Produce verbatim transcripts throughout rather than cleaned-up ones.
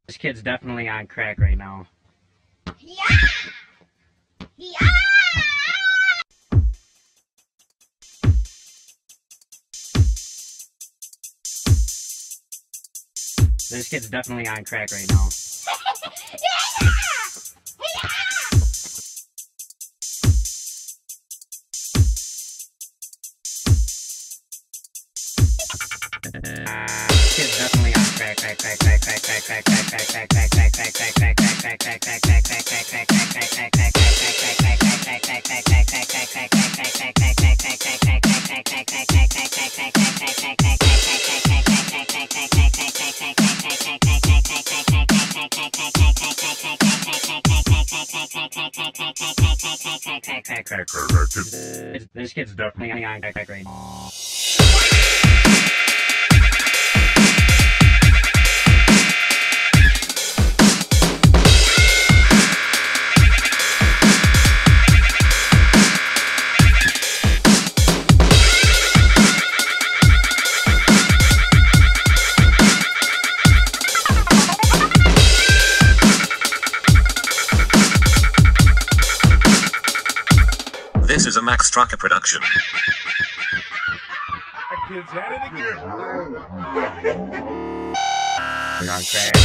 This kid's definitely on crack right now. Yeah! Yeah! This kid's definitely on crack right now. Kid's definitely on crack, crack, crack, crack, crack, crack, crack, crack, crack, crack, crack, crack, crack, crack, crack, crack, crack, crack, crack, This kid's definitely on crack right now. This is a Max Trucker production. That kid's at it again. We're on crack.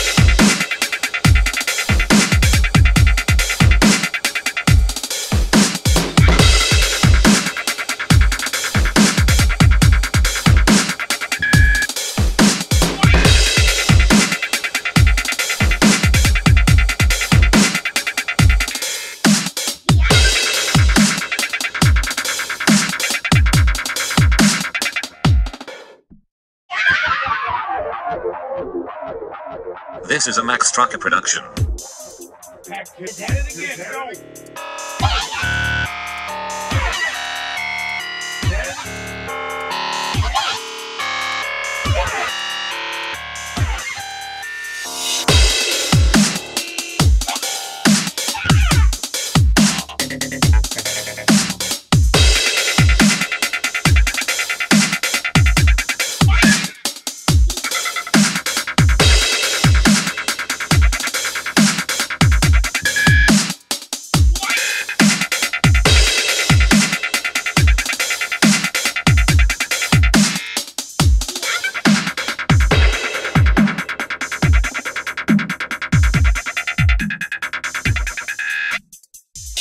This is a Max Trucker production. That kid's at it again. Go.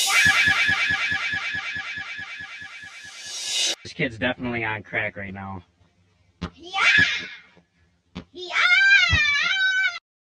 This kid's definitely on crack right now.